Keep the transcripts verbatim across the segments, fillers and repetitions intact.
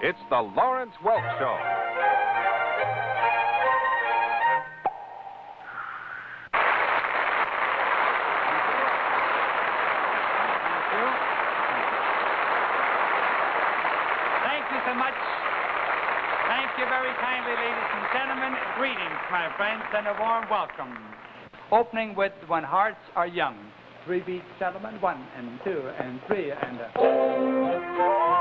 It's the Lawrence Welk Show. Thank you so much. Thank you very kindly, ladies and gentlemen. Greetings, my friends, and a warm welcome. Opening with When Hearts Are Young. Three beats, gentlemen. One and two and three and... Uh...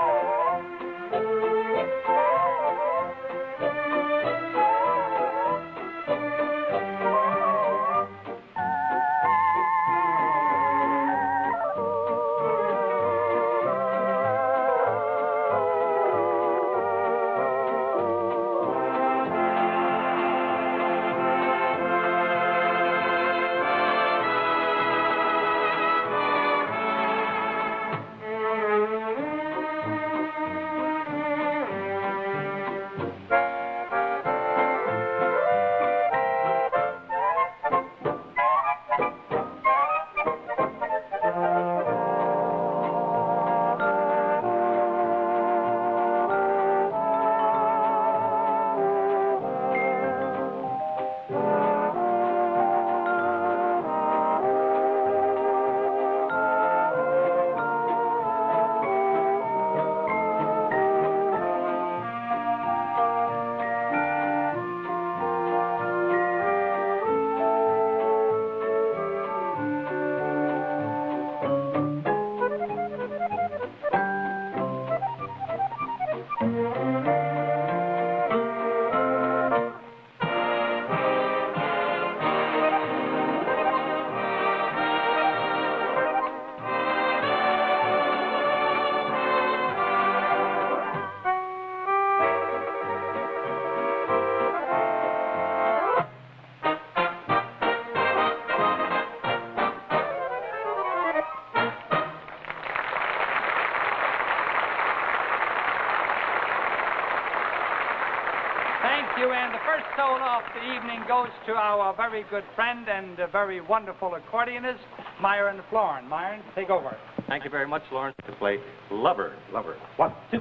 And the first solo of the evening goes to our very good friend and a very wonderful accordionist, Myron Florin. Myron, take over. Thank you very much, Lawrence. To play Lover, Lover. One, two.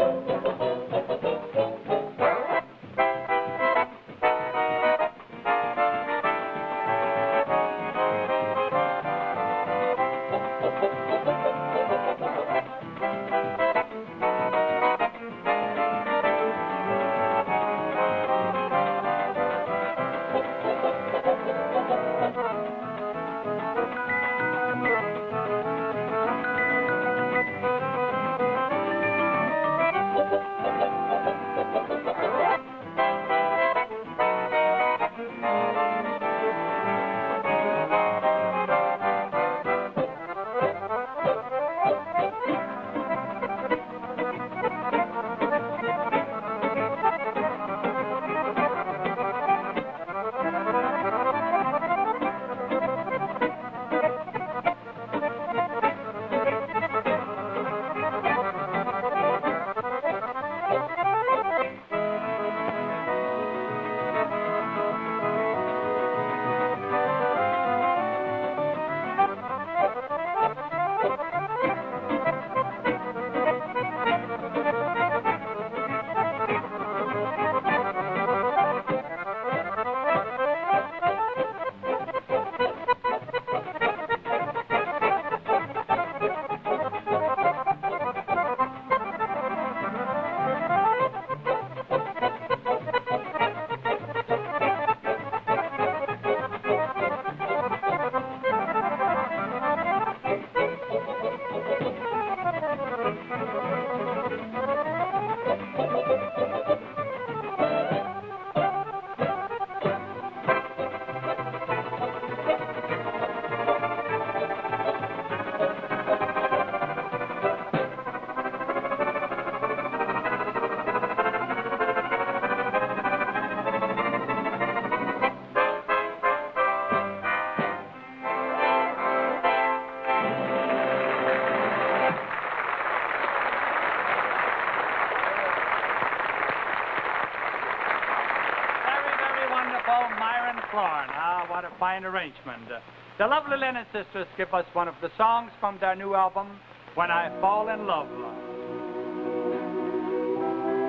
Ah, what a fine arrangement. The lovely Lennon sisters give us one of the songs from their new album, When I Fall in Love.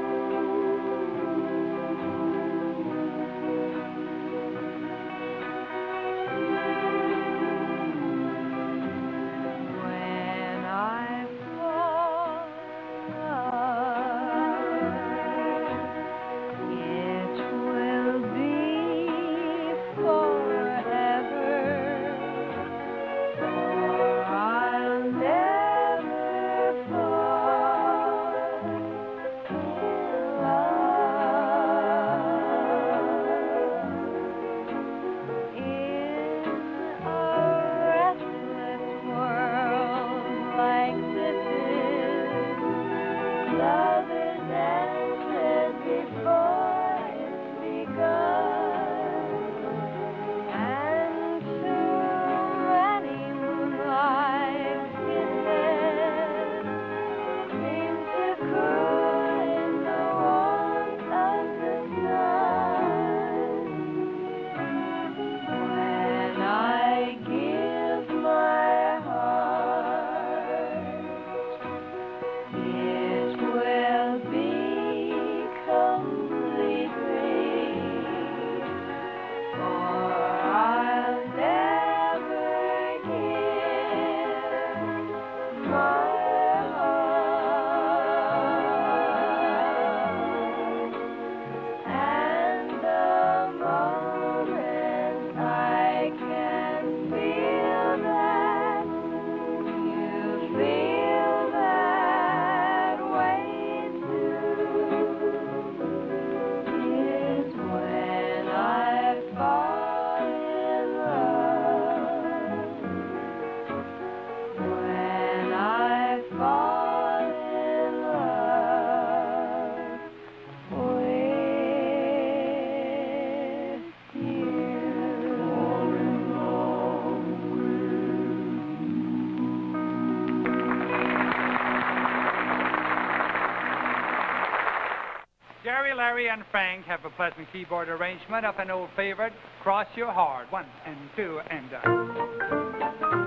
Larry, and Frank have a pleasant keyboard arrangement of an old favorite, Cross Your Heart. One and two and uh.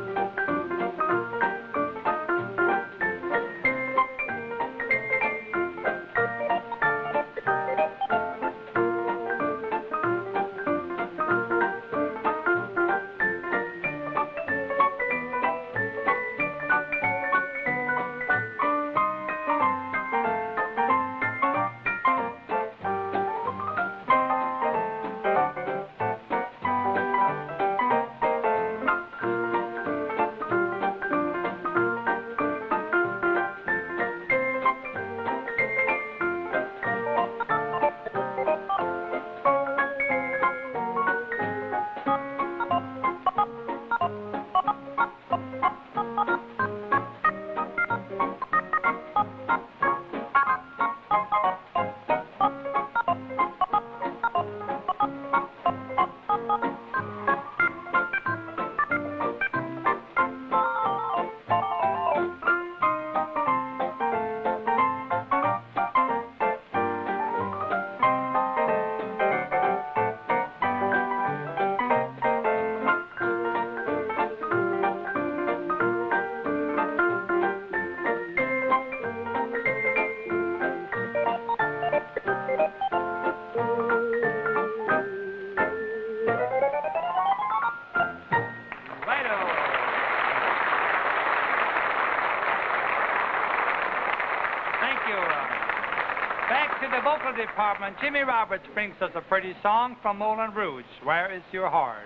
Department, Jimmy Roberts brings us a pretty song from Moulin Rouge, Where Is Your Heart?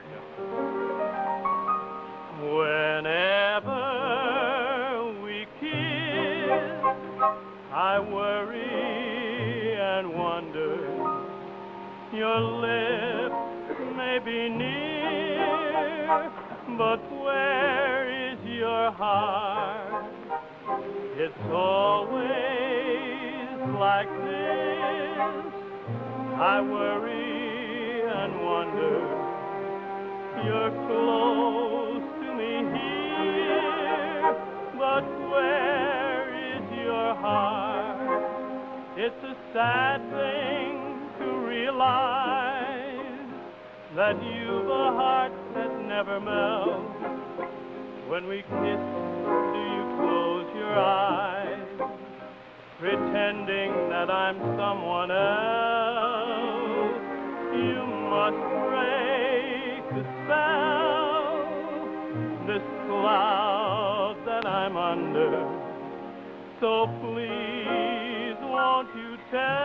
Whenever we kiss, I worry and wonder. Your lips may be near, but where is your heart? It's always like this. I worry and wonder. You're close to me here, but where is your heart? It's a sad thing to realize that you've a heart that never melts. When we kiss, do you close your eyes, pretending that I'm someone else? You must break the spell, this cloud that I'm under. So please, won't you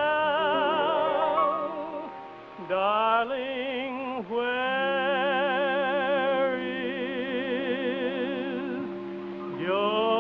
tell, darling, where is your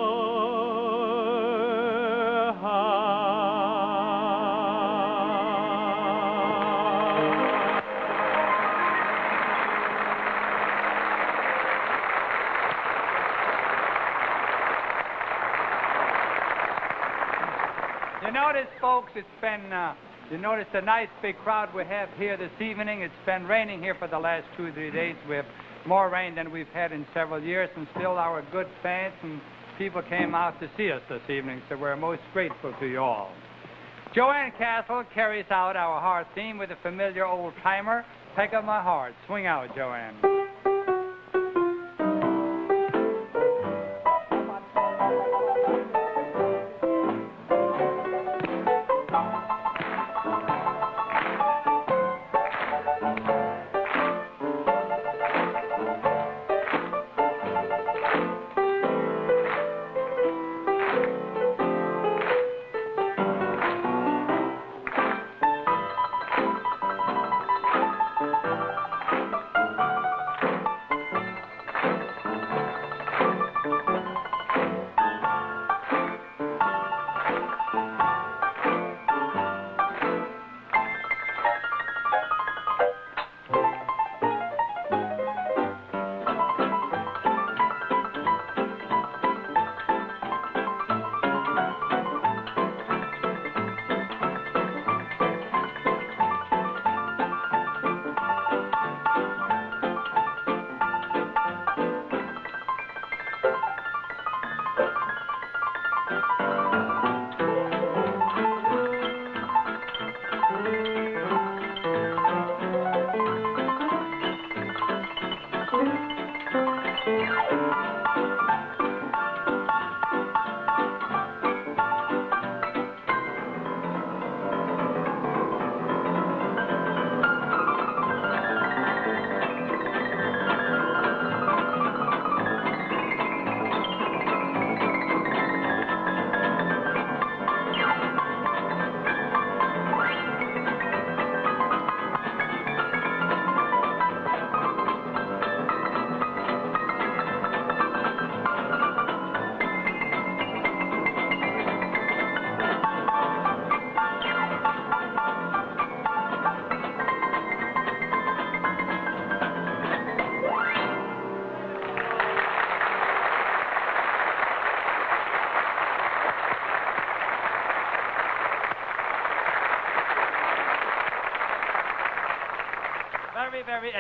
notice, folks, it's been, uh, you notice the nice big crowd we have here this evening. It's been raining here for the last two or three days. We have more rain than we've had in several years, and still our good fans and people came out to see us this evening, so we're most grateful to you all. Joanne Castle carries out our heart theme with a familiar old-timer, Peg of My Heart. Swing out, Joanne.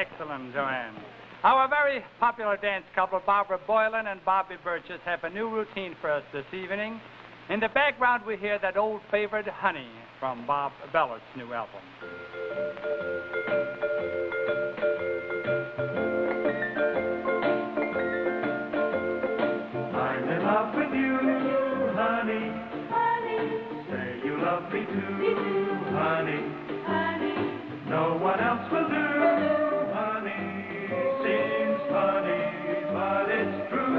Excellent, Joanne. Our very popular dance couple, Barbara Boylan and Bobby Burgess, have a new routine for us this evening. In the background, we hear that old favorite, Honey, from Bob Bellett's new album. I'm in love with you, honey. Honey. Say you love me too, me too. Honey. Honey. No one else will do, honey. Seems funny, but it's true.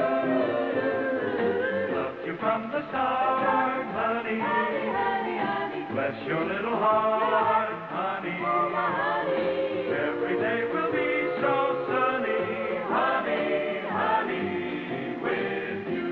Loved you from the start, honey. Honey, honey, honey. Bless your little heart, honey. Oh, my honey. Every day will be so sunny, honey, honey, with you.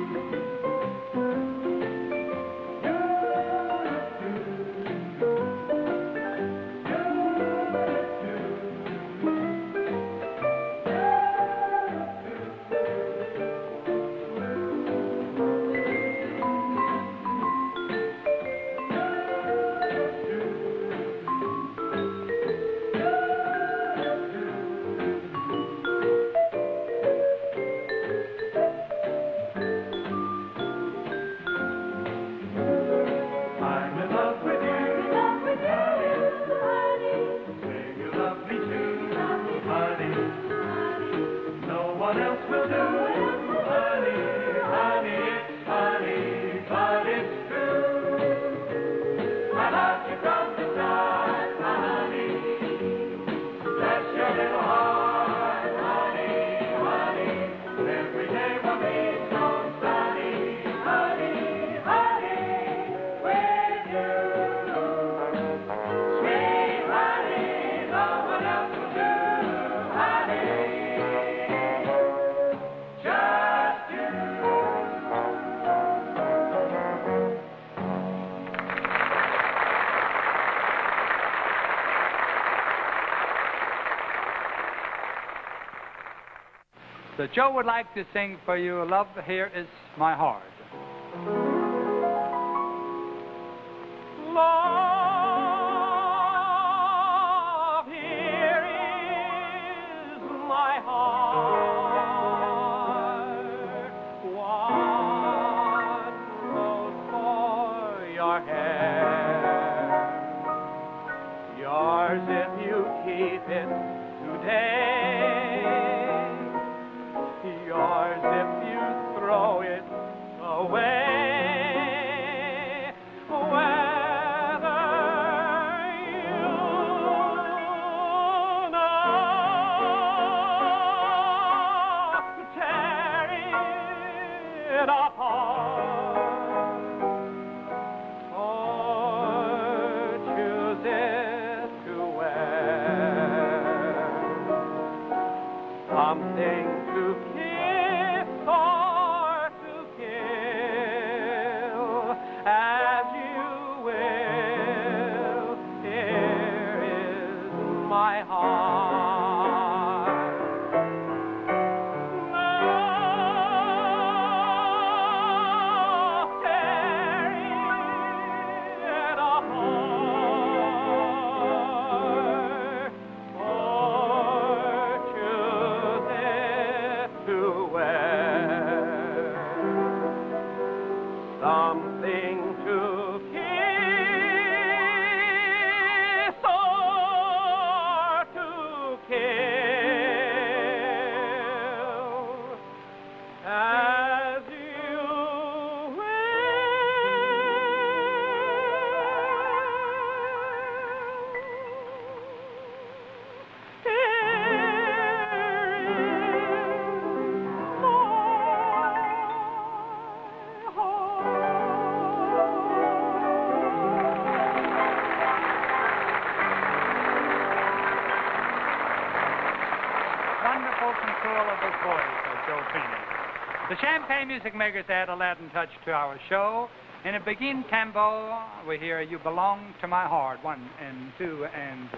So Joe would like to sing for you, Love Here Is My Heart. Love, here is my heart. One rose for your hair. Yours if you keep it today. Yours if you throw it away. Whether you know, tear it apart, or choose it to wear. Something to kiss or to kill, as you will. Here is my heart. No, tear it apart, or choose it to wear. Something to kiss or to kill, as you will. Wonderful control of his voice of Joe Phoenix. The Champagne Music Makers add a Latin touch to our show. In a begin tempo, we hear You Belong to My Heart. One and two and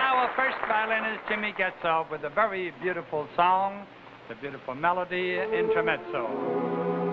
now our first violinist, Jimmy, gets off with a very beautiful song, the beautiful melody, Intermezzo.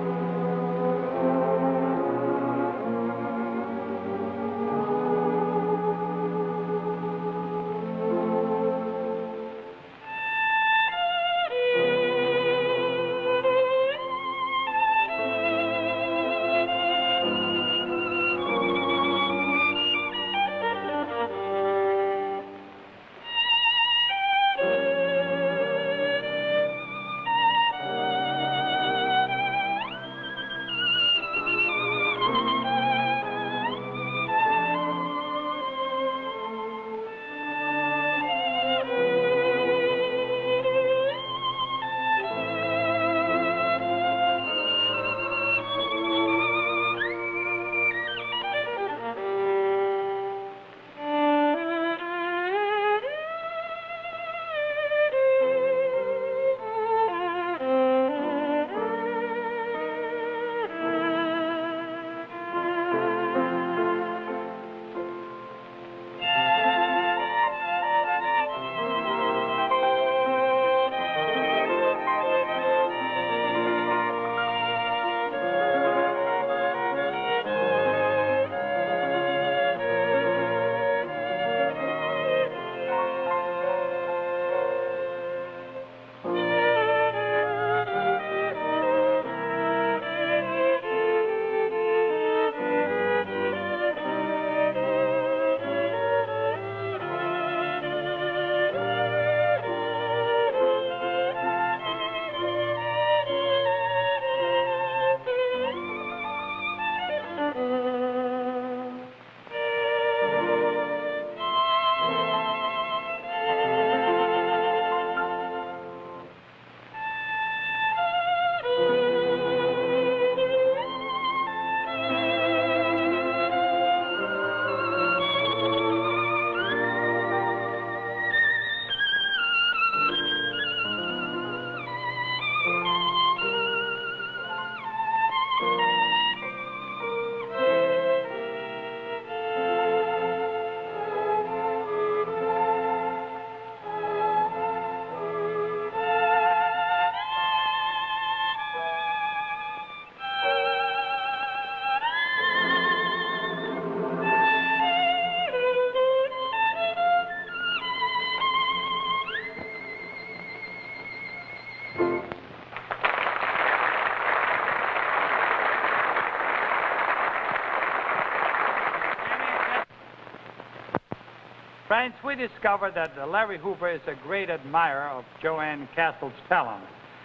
Friends, we discovered that Larry Hoover is a great admirer of Joanne Castle's talent.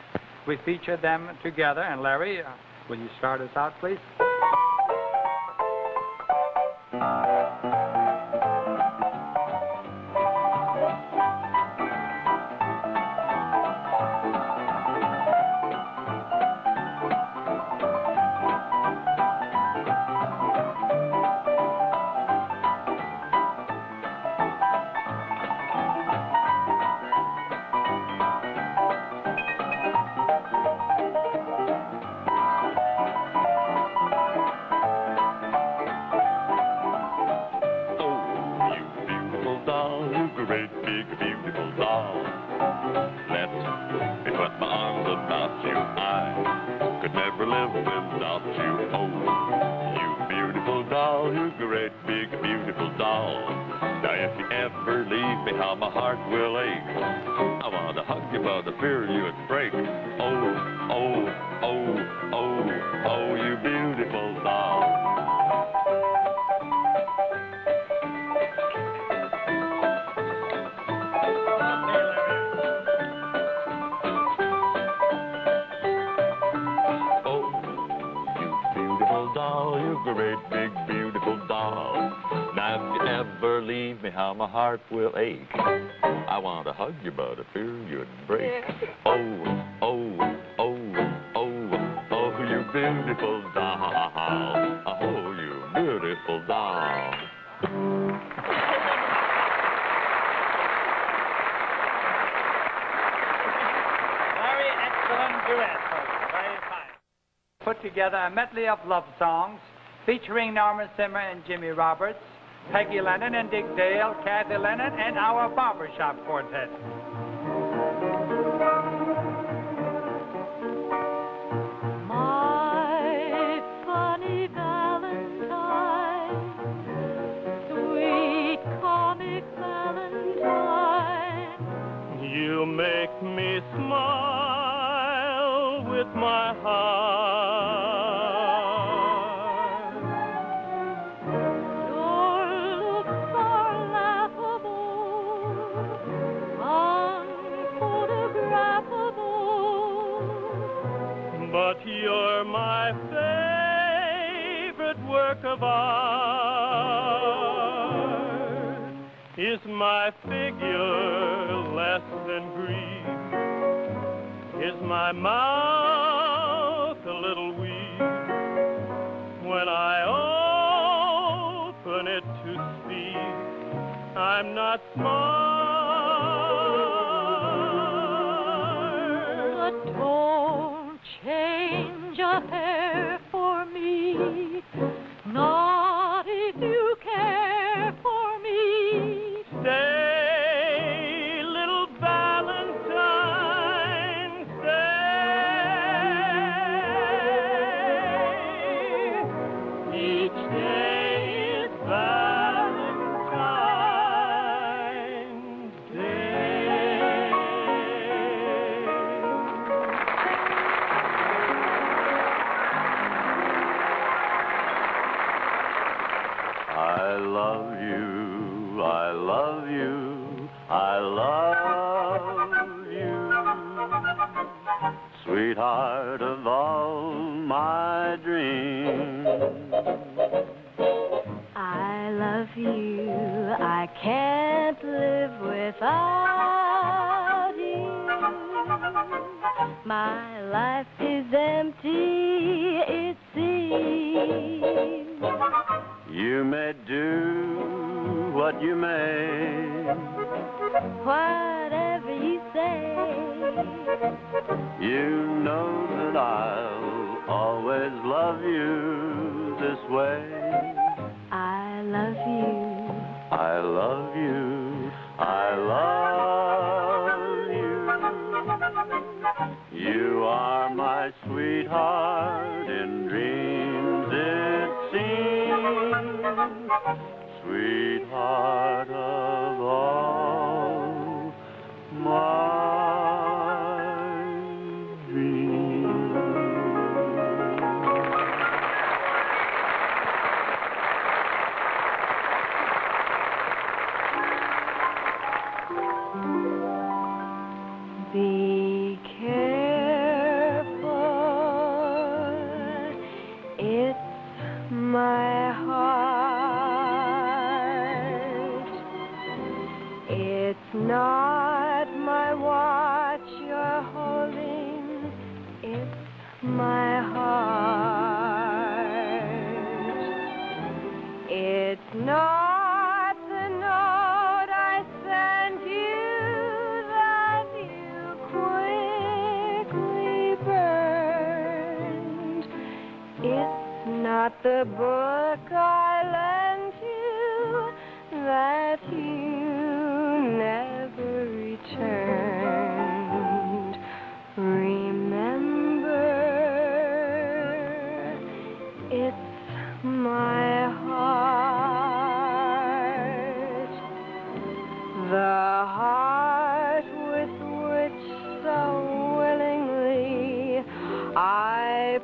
We featured them together, and Larry, uh, will you start us out, please? My heart will ache. I want to hug you, but I fear you'd break. Oh, oh, oh, oh, oh, you beautiful doll. Oh, you beautiful doll. Very excellent duet. Very fine. Put together a medley of love songs featuring Norma Simmer and Jimmy Roberts, Peggy Lennon and Dick Dale, Kathy Lennon, and our barbershop quartet. My funny Valentine, sweet comic Valentine, You make me smile with my heart. your looks are laughable, unphotographable. But you're my favorite work of art. Is my figure less than Greek? Is my mouth a little weak? When I open it to speak, I'm not smart. But don't change a hair for me, not if you care for me. Stay, little Valentine, stay. Each day is Valentine's Day. I love you, I love you, I love you, sweetheart of all my dreams. I love you, I can't live without you. My life is empty, it seems. You may do what you may, Whatever you say, you know that I'll always love you this way. I love you. I love you, I love you. You are my sweetheart in dreams it seems, sweetheart of all my dreams. Be careful, it's my heart. It's not my watch you're holding, it's my heart. It's not the note I sent you that you quickly burned. It's not the book I lent you that you never returned. Remember, it's my heart, the heart with which so willingly I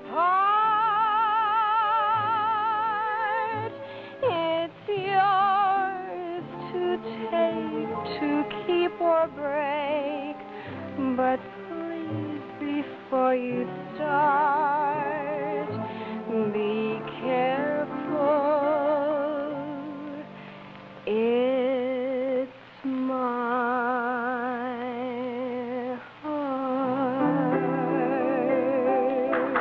part. It's yours to take, to keep or break, but please, before you start, be careful. It's my heart.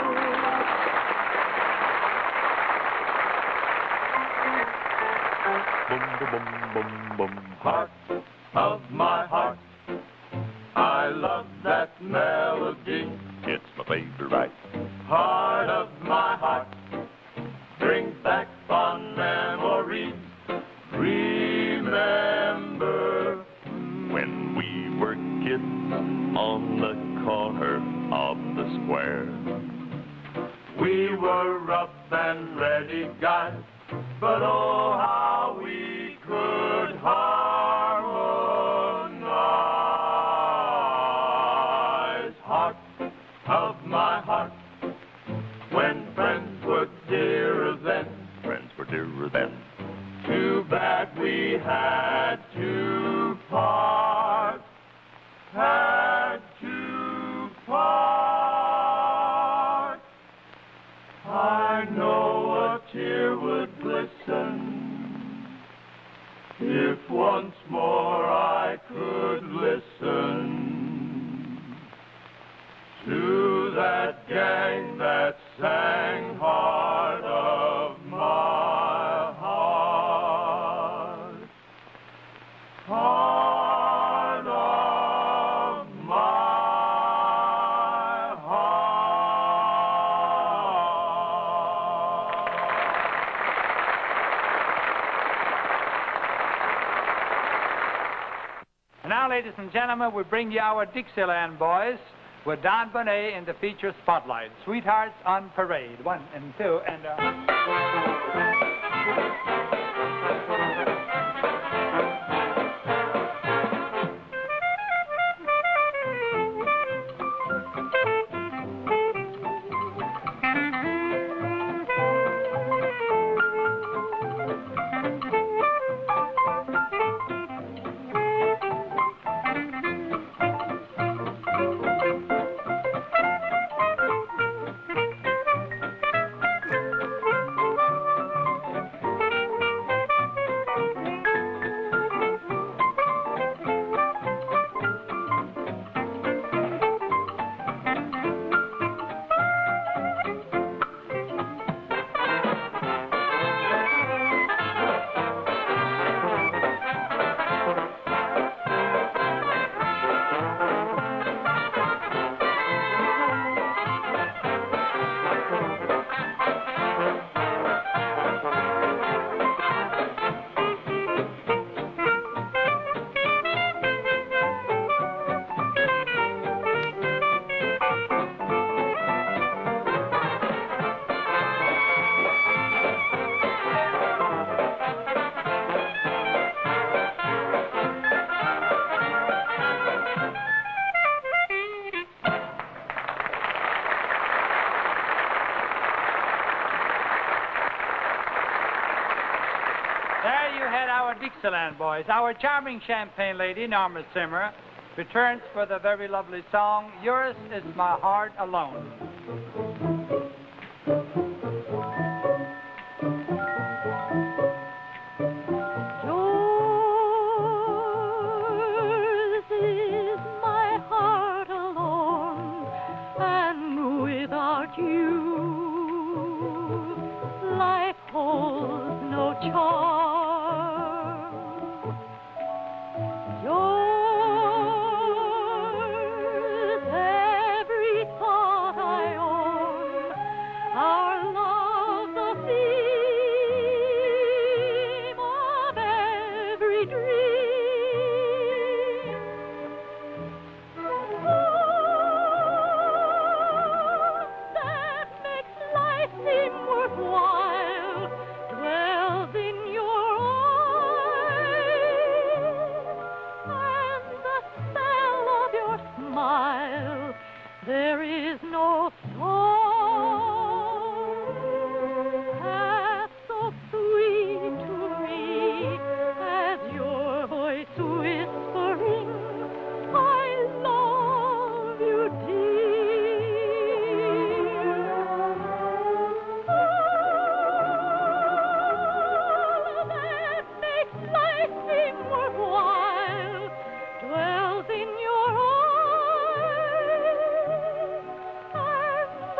Boom, boom, boom, boom. Heart of my heart, I love that melody. It's my favorite. Heart of my heart, brings back fond memories. square. We were up and ready, guys, but oh, how we could harmonize. Heart of my heart, when friends were dearer then, Friends were dearer then. too bad we had to part, had to part. I know a tear would glisten if once more I could listen to that gang that sang Heart of My Heart. Heart of my heart. And now, ladies and gentlemen, we bring you our Dixieland Boys with Don Bonet in the feature spotlight. Sweethearts on Parade. One and two and... Uh... There you had our Dixieland Boys. Our charming champagne lady, Norma Simmer, returns for the very lovely song, Yours Is My Heart Alone. Yours is my heart alone, and without you, life holds no charm. Yours, every thought I own, our love the theme of every dream. Love that makes life seem worthwhile dwells in your eyes, and the spell of your smile. There is no song half so sweet to me as your voice whispering, I love you, dear. All that makes life seem worthwhile dwells in your eyes, and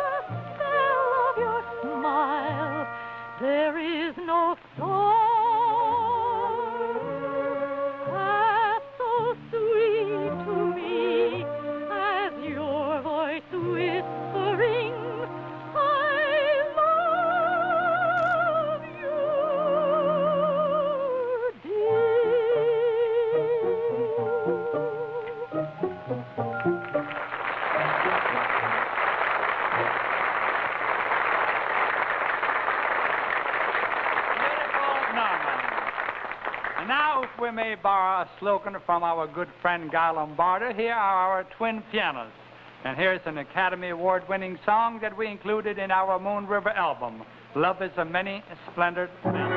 we may borrow a slogan from our good friend Guy Lombardo, here are our twin pianists. And here's an Academy Award-winning song that we included in our Moon River album, Love is a Many-Splendored Man.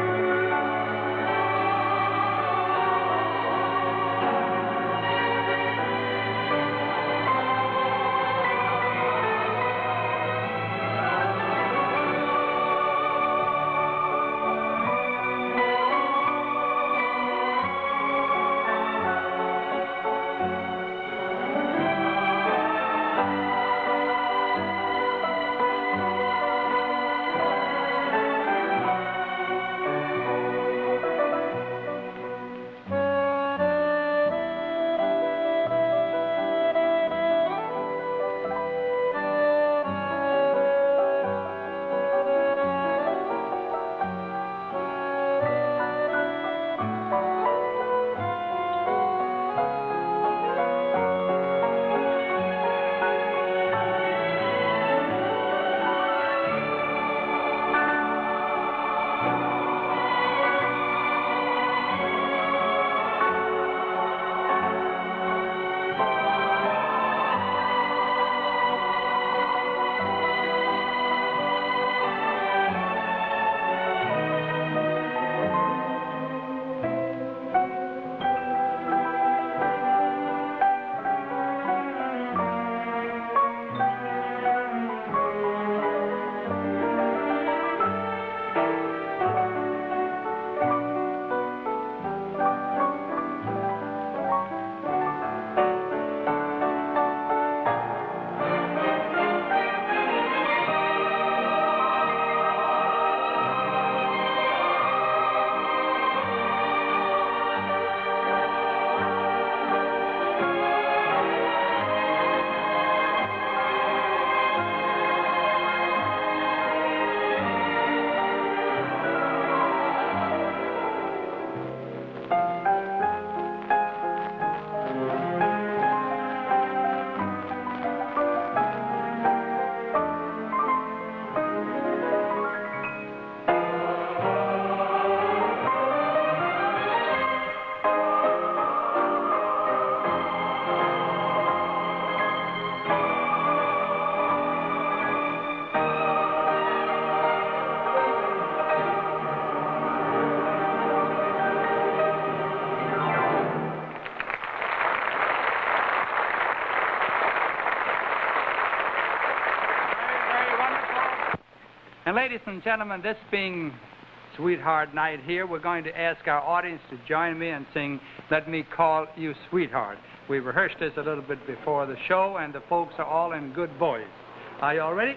And ladies and gentlemen, this being Sweetheart Night here, we're going to ask our audience to join me and sing Let Me Call You Sweetheart. We rehearsed this a little bit before the show, and the folks are all in good voice. Are you all ready?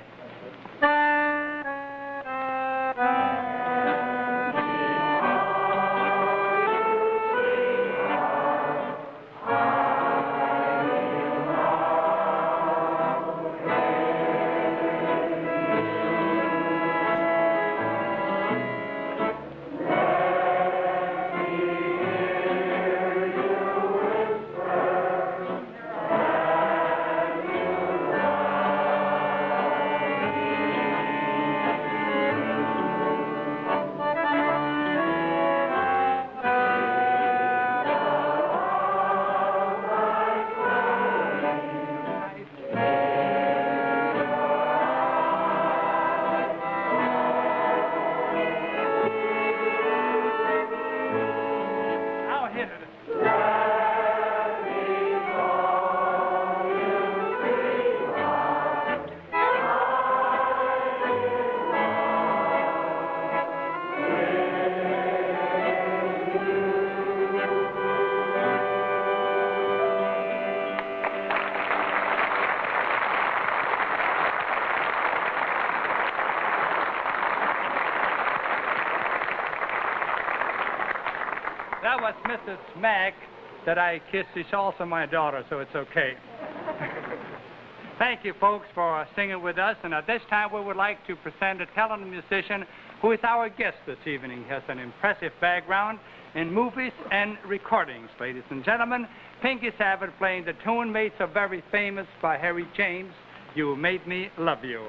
That was Missus Mack that I kissed. She's also my daughter, so it's okay. Thank you, folks, for singing with us. And at this time, we would like to present a talented musician who is our guest this evening. He has an impressive background in movies and recordings. Ladies and gentlemen, Pinky Savage playing the tune made so very famous by Harry James, You Made Me Love You.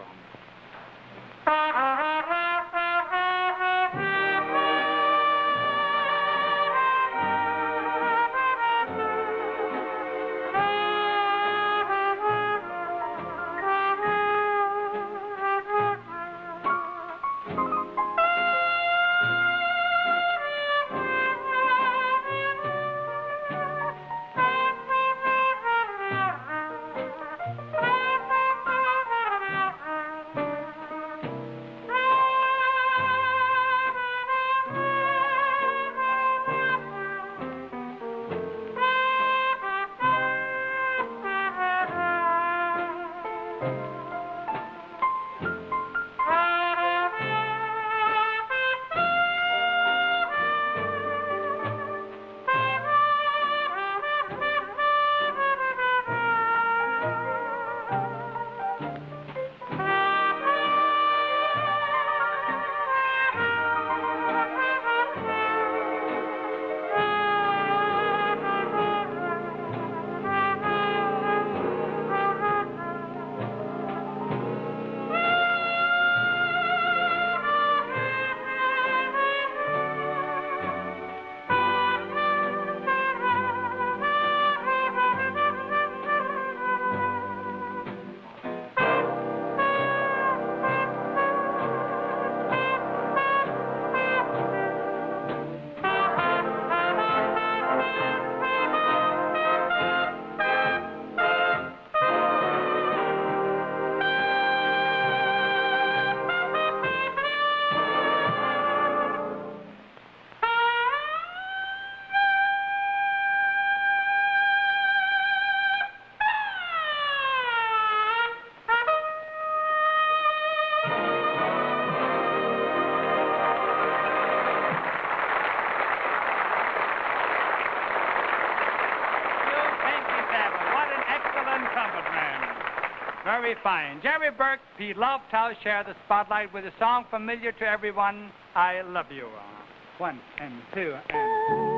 very fine. Jerry Burke, Pete Love, Tal share the spotlight with a song familiar to everyone, I Love You. One and two and...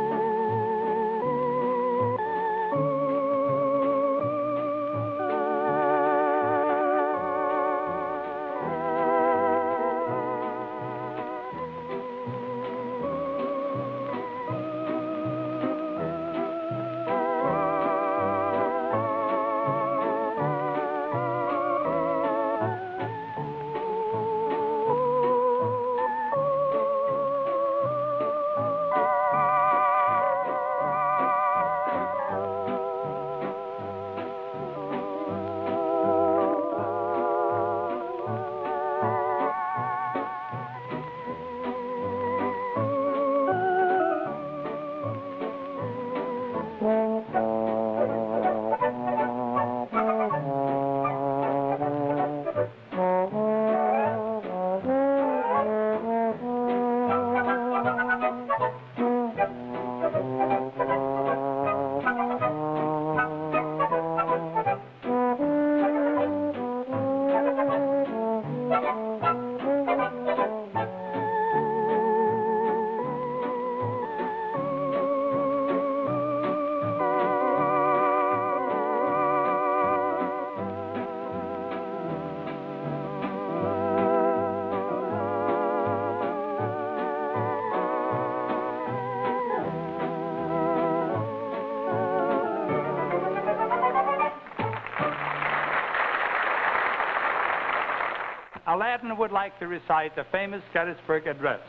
Aladdin would like to recite the famous Gettysburg Address.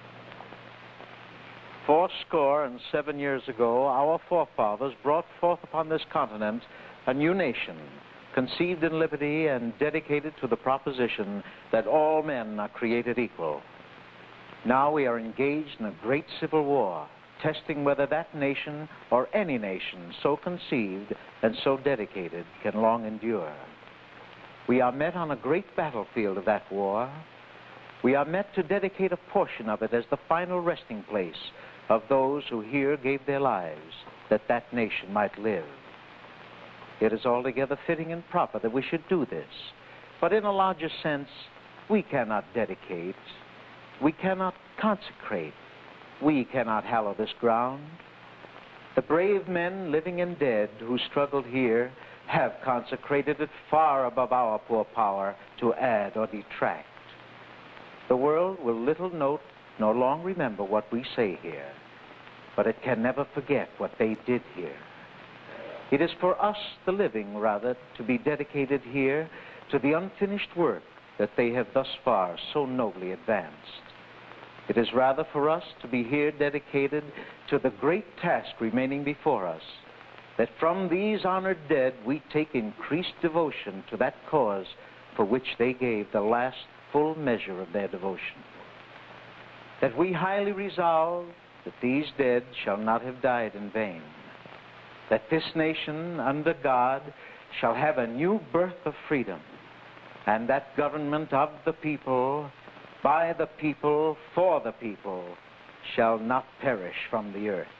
Fourscore and seven years ago, our forefathers brought forth upon this continent a new nation, conceived in liberty and dedicated to the proposition that all men are created equal. Now we are engaged in a great civil war, testing whether that nation or any nation so conceived and so dedicated can long endure. We are met on a great battlefield of that war. We are met to dedicate a portion of it as the final resting place of those who here gave their lives that that nation might live. It is altogether fitting and proper that we should do this. But in a larger sense, we cannot dedicate, we cannot consecrate, we cannot hallow this ground. The brave men, living and dead, who struggled here have consecrated it far above our poor power to add or detract. The world will little note nor long remember what we say here, but it can never forget what they did here. It is for us, the living, rather, to be dedicated here to the unfinished work that they have thus far so nobly advanced. It is rather for us to be here dedicated to the great task remaining before us, that from these honored dead we take increased devotion to that cause for which they gave the last full measure of their devotion. That we highly resolve that these dead shall not have died in vain. That this nation, under God, shall have a new birth of freedom, and that government of the people, by the people, for the people, shall not perish from the earth.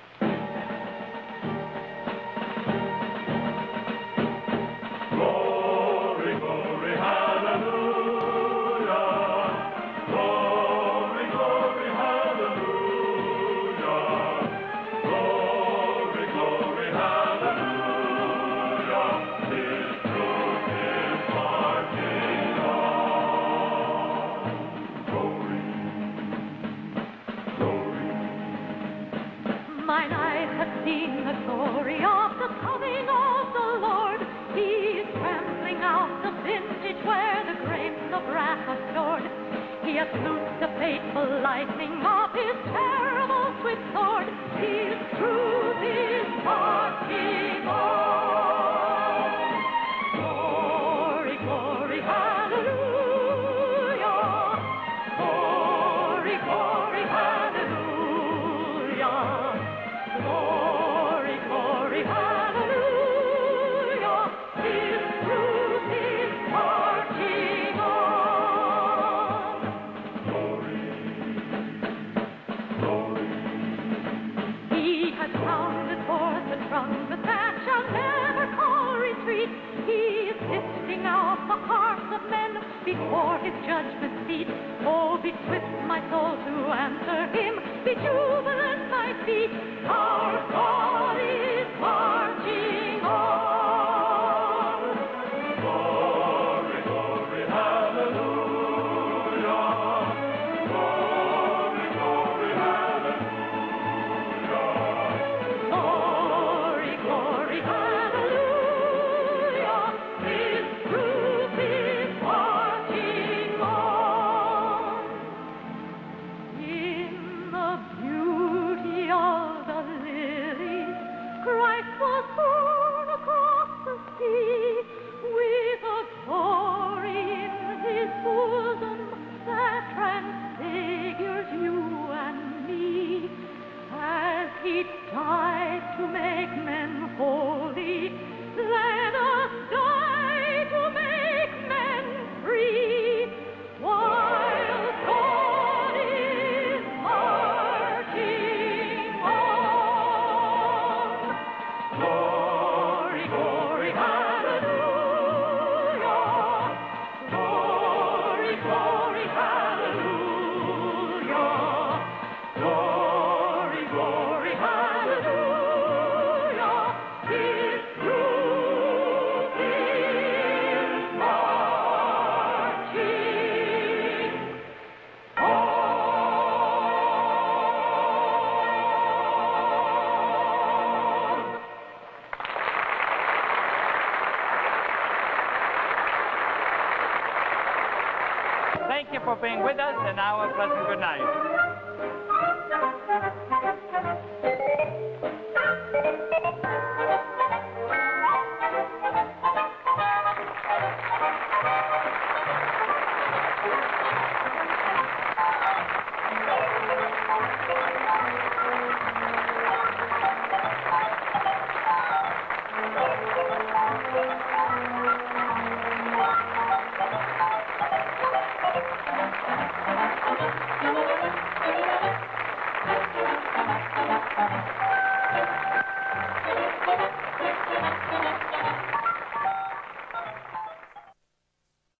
Mine eyes have seen the glory of the coming of the Lord. He is trampling out the vintage where the grapes of wrath are stored. He has loosed the fateful lightning of his terrible swift sword. His truth is marching on. Glory, glory, hallelujah. Glory, glory, hallelujah. Glory, glory, hallelujah. His truth is marching on. Glory, glory. He has sounded forth the trumpet that shall never before his judgment seat. Oh, be swift, my soul, to answer him. Be jubilant, my feet. Our God is marching on. Glory, glory, hallelujah. Glory, glory, hallelujah. Glory, glory, hallelujah. His truth is marching on. In the beauty of the lilies, Christ was born across the sea, with a glory in his bosom that transfigures you and me. As he died to make men holy, let us die to make men free, while God is marching on. Glory, glory, hallelujah. Glory, glory, hallelujah. Glory, glory, hallelujah. His truth is marching on. Thank you for being with us, and now a pleasant good night. Thank you.